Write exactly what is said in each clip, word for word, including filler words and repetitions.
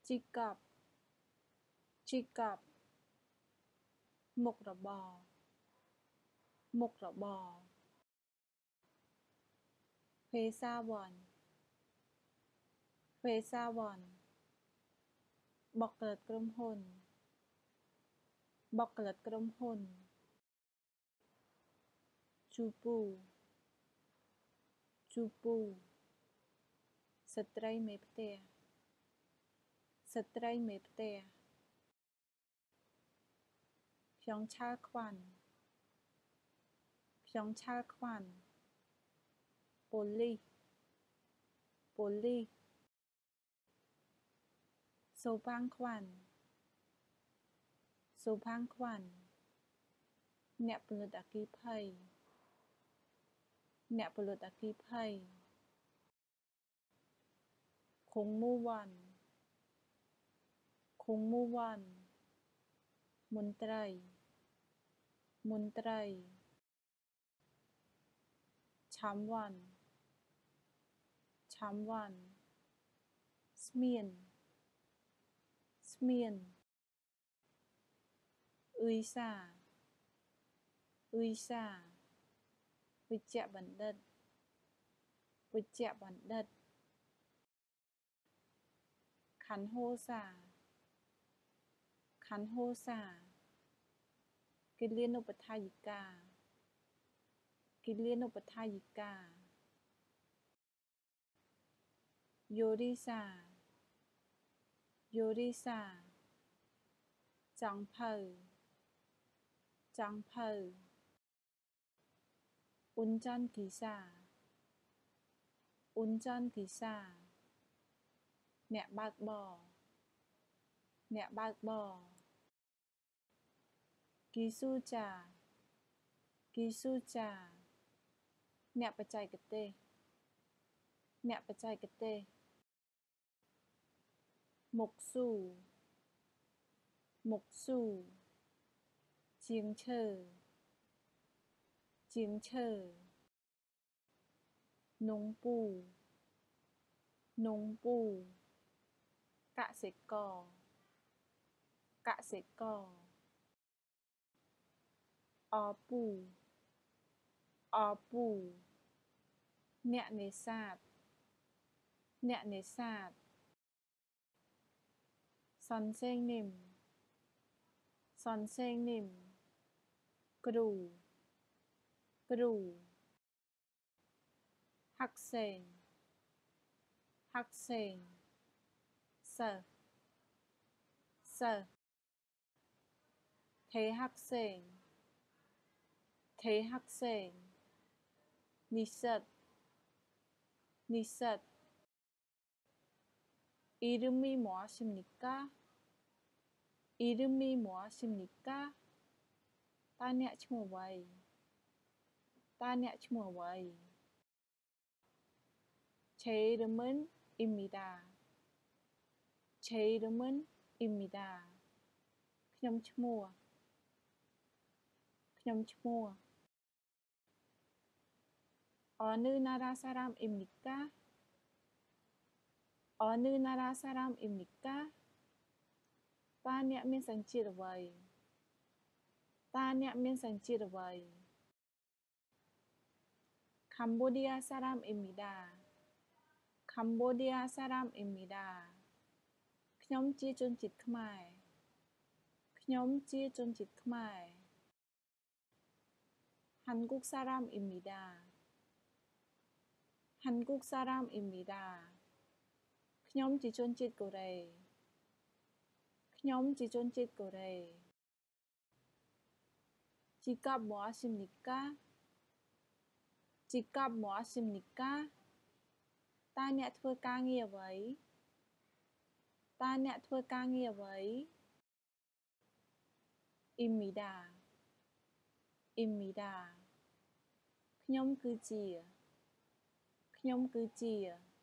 ជីកប់ជីកប់មុខរបរមុខរបរភេសាវ័នភេសាវ័នបុគ្គលិកក្រុមហ៊ុនបុគ្គលិកក្រុមហ៊ុនជូពូជូពូស្ត្រីមេផ្ទះស្ត្រីមេផ្ទះខ្ញុំឆើខ្វាន់ខ្ញុំឆើខ្វាន់ប៉ូលីសប៉ូលីសសូផាំងខ្វាន់សូផាំងខ្វាន់អ្នកផលិតអគ្គិភ័យអ្នកផលិតអគ្គិភ័យខុងមូវ៉ាន់ខុងមូវ៉ាន់មន្ត្រីមន្ត្រីឆាំវ៉ាន់ឆាំវ៉ាន់ស្មៀនស្មៀនអ៊ុយសាអ៊ុយសាវិជ្ជបណ្ឌិតវិជ្ជបណ្ឌិតខណ្ឌហូសាខណ្ឌហូសាគិលានុបដ្ឋាយិកាគិលានុបដ្ឋាយិកាយូរីសាយូរីសាចង់ភៅចង់ភៅអ៊ុនចាន់គីសាអ៊ុនចាន់គីសាអ្នកបើកបរអ្នកបើកបរគីស៊ូចាគីស៊ូចាអ្នកបច្ចេកទេសអ្នកបច្ចេកទេសមុខស៊ូមុខស៊ូជាងឈើជាងឈើនងពូនងពូកសិករកសិករអពូអពូអ្នកនេសាទអ្នកនេសាទសនសេងនិមសនសេងនិមគ្រូគ្រូហាក់សេងហាក់សេងសិស្សសិស្សថេហាក់សេងថេហាក់សេងនិស្សិតនិស្សិតអ៊ីរឹមមីម៉ាស៊ីមនីកាអ៊ីរឹមមីម៉ាស៊ីមនីកាតើអ្នកឈ្មោះអ្វីតើអ្នកឈ្មោះអ្វីឆេរមិនអ៊ីមីដាឆេរមិនអ៊ីមីដាខ្ញុំឈ្មោះខ្ញុំឈ្មោះអនុណារ៉ាសារ៉ាមអ៊ីមនីកាអនុណារ៉ាសារ៉ាមអ៊ីមនីកាតើអ្នកមានសញ្ជាតិអ្វីតើអ្នកមានសញ្ជាតិអ្វីកម្ពុជាសារ៉ាមអ៊ីមីដាកម្ពុជាសារ៉ាមអ៊ីមីដាខ្ញុំជាជនជាតិខ្មែរខ្ញុំជាជនជាតិខ្មែរហាន់គូកសារ៉ាមអ៊ីមីដាហាន់គូកសារ៉ាមអ៊ីមីដាខ្ញុំជាជនជាតិកូរ៉េខ្ញុំជាជនជាតិកូរ៉េជីកាប់ម៉ាស៊ីមនីកាជីកាប់ម៉ាស៊ីមនីកាតើអ្នកធ្វើការងារអ្វីតើអ្នកធ្វើការងារអ្វីអ៊ីមីដាអ៊ីមីដាខ្ញុំគឺជាខ្ញុំគឺជា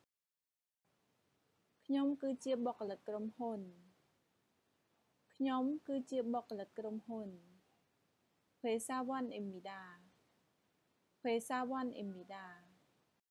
ខ្ញុំគឺជាបុគ្គលិកក្រុមហ៊ុនខ្ញុំគឺជាបុគ្គលិកក្រុមហ៊ុនភេសាវ័នអ៊ីមីដាភេសាវ័នអ៊ីមីដា